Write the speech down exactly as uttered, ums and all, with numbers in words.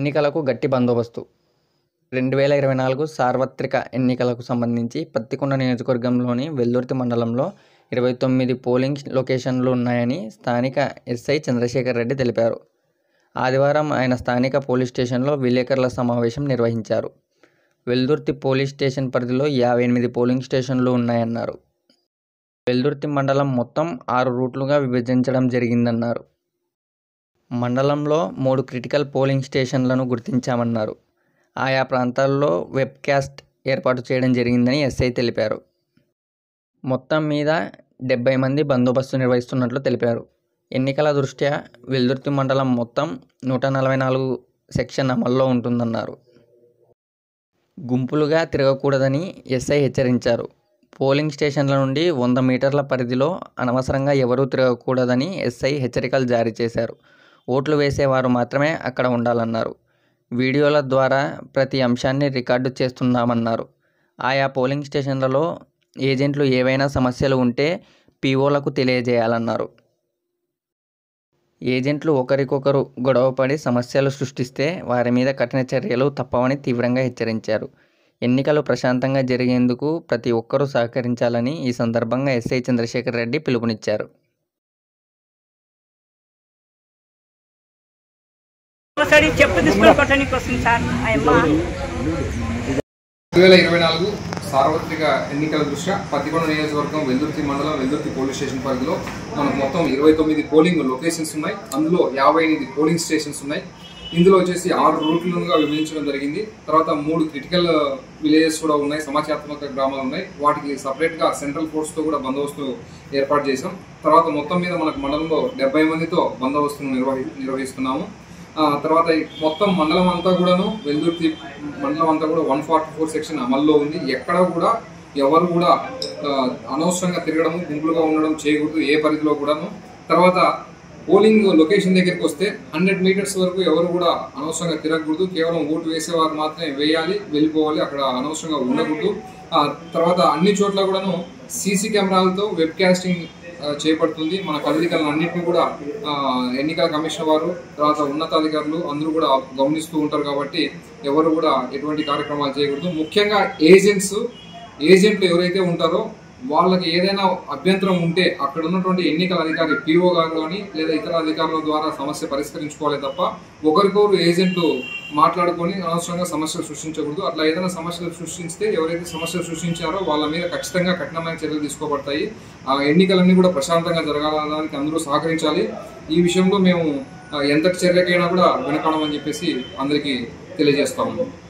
ఎన్నికలకు గట్టి బందోబస్తు. రెండు వేల ఇరవై నాలుగు సార్వత్రిక ఎన్నికలకు సంబంధించి పత్తికొండ నియోజకవర్గంలోని వెల్దుర్తి మండలంలో ఇరవై తొమ్మిది పోలింగ్ లొకేషన్లు ఉన్నాయని స్థానిక ఎస్ఐ చంద్రశేఖర్ రెడ్డి తెలిపారు. ఆదివారం ఆయన స్థానిక పోలీస్ స్టేషన్లో విలేకరుల సమావేశం నిర్వహించారు. వెల్దుర్తి పోలీస్ స్టేషన్ పరిధిలో యాభై ఎనిమిది పోలింగ్ స్టేషన్లు ఉన్నాయన్నారు. వెల్దుర్తి మండలం మొత్తం ఆరు రూట్లుగా విభజించడం జరిగిందన్నారు. మండలంలో మూడు క్రిటికల్ పోలింగ్ స్టేషన్లను గుర్తించామన్నారు. ఆయా ప్రాంతాల్లో వెబ్కాస్ట్ ఏర్పాటు చేయడం జరిగిందని ఎస్ఐ తెలిపారు. మొత్తం మీద డెబ్బై మంది బందోబస్తు నిర్వహిస్తున్నట్లు తెలిపారు. ఎన్నికల దృష్ట్యా వెల్దుర్తి మండలం మొత్తం నూట నలభై నాలుగు సెక్షన్ అమల్లో ఉంటుందన్నారు. గుంపులుగా తిరగకూడదని ఎస్ఐ హెచ్చరించారు. పోలింగ్ స్టేషన్ల నుండి వంద మీటర్ల పరిధిలో అనవసరంగా ఎవరూ తిరగకూడదని ఎస్ఐ హెచ్చరికలు జారీ చేశారు. ఓట్లు వేసేవారు మాత్రమే అక్కడ ఉండాలన్నారు. వీడియోల ద్వారా ప్రతి అంశాన్ని రికార్డు చేస్తున్నామన్నారు. ఆయా పోలింగ్ స్టేషన్లలో ఏజెంట్లు ఏవైనా సమస్యలు ఉంటే పీఓలకు తెలియజేయాలన్నారు. ఏజెంట్లు ఒకరికొకరు గొడవపడి సమస్యలు సృష్టిస్తే వారి మీద కఠిన చర్యలు తప్పవని తీవ్రంగా హెచ్చరించారు. ఎన్నికలు ప్రశాంతంగా జరిగేందుకు ప్రతి ఒక్కరూ సహకరించాలని ఈ సందర్భంగా ఎస్ఐ చంద్రశేఖర్ రెడ్డి పిలుపునిచ్చారు. రెండు వేల ఇరవై నాలుగు సార్వత్రిక ఎన్నికల దృష్ట్యా పత్తికొండ నియోజకవర్గం వెల్దుర్తి మండలం వెల్దుర్తి పోలీస్ స్టేషన్ పరిధిలో మనకు మొత్తం ఇరవై తొమ్మిది పోలింగ్ లొకేషన్స్ ఉన్నాయి. అందులో యాభై ఎనిమిది పోలింగ్ స్టేషన్స్ ఉన్నాయి. ఇందులో వచ్చేసి ఆరు రూట్లుగా విభజించడం జరిగింది. తర్వాత మూడు క్రిటికల్ విలేజెస్ కూడా ఉన్నాయి, సమాచారాత్మక గ్రామాలు ఉన్నాయి. వాటికి సపరేట్గా సెంట్రల్ ఫోర్స్తో కూడా బందోబస్తు ఏర్పాటు చేసాం. తర్వాత మొత్తం మీద మనకు మండలంలో డెబ్బై మందితో బందోబస్తును నిర్వహి నిర్వహిస్తున్నాము తర్వాత మొత్తం మండలం అంతా కూడాను వెల్దుర్తి మండలం అంతా కూడా వన్ ఫార్టీ ఫోర్ సెక్షన్ అమల్లో ఉంది. ఎక్కడ కూడా ఎవరు కూడా అనవసరంగా తిరగడము, గుంపులుగా ఉండడం చేయకూడదు ఏ పరిధిలో కూడాను. తర్వాత పోలింగ్ లొకేషన్ దగ్గరికి వస్తే హండ్రెడ్ మీటర్స్ వరకు ఎవరు కూడా అనవసరంగా తిరగకూడదు. కేవలం ఓటు వేసేవారు మాత్రమే వేయాలి, వెళ్ళిపోవాలి, అక్కడ అనవసరంగా ఉండకూడదు. తర్వాత అన్ని చోట్ల కూడాను సీసీ కెమెరాలతో వెబ్ కాస్టింగ్ చేపడుతుంది. మన కదలికలను అన్నింటినీ కూడా ఎన్నికల కమిషన్ వారు, తర్వాత ఉన్నతాధికారులు అందరూ కూడా గమనిస్తూ ఉంటారు. కాబట్టి ఎవరు కూడా ఎటువంటి కార్యక్రమాలు చేయకూడదు. ముఖ్యంగా ఏజెంట్స్ ఏజెంట్లు ఎవరైతే ఉంటారో వాళ్ళకి ఏదైనా అభ్యంతరం ఉంటే అక్కడ ఉన్నటువంటి ఎన్నికల అధికారి పీఓ గారు కానీ లేదా ఇతర అధికారుల ద్వారా సమస్య పరిష్కరించుకోవాలి తప్ప ఒకరికొకరు ఏజెంట్లు మాట్లాడుకొని అనవసరంగా సమస్యలు సృష్టించకూడదు. అట్లా ఏదైనా సమస్యలు సృష్టిస్తే ఎవరైతే సమస్యలు సృష్టించారో వాళ్ళ మీద ఖచ్చితంగా కఠినమైన చర్యలు తీసుకోబడతాయి. ఆ ఎన్నికలన్నీ కూడా ప్రశాంతంగా జరగాలడానికి అందరూ సహకరించాలి. ఈ విషయంలో మేము ఎంతటి చర్యకైనా కూడా వెనకాడమని చెప్పేసి అందరికీ తెలియజేస్తాము.